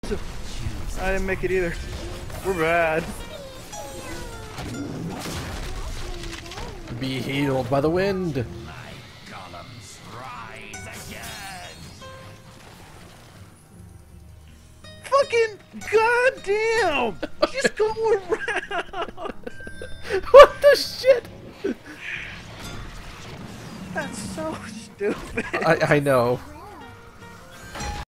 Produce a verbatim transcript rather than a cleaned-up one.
I didn't make it either. We're bad. Be healed by the wind. My golems rise again. Fucking goddamn! Just go around. What the shit? That's so stupid. I I know.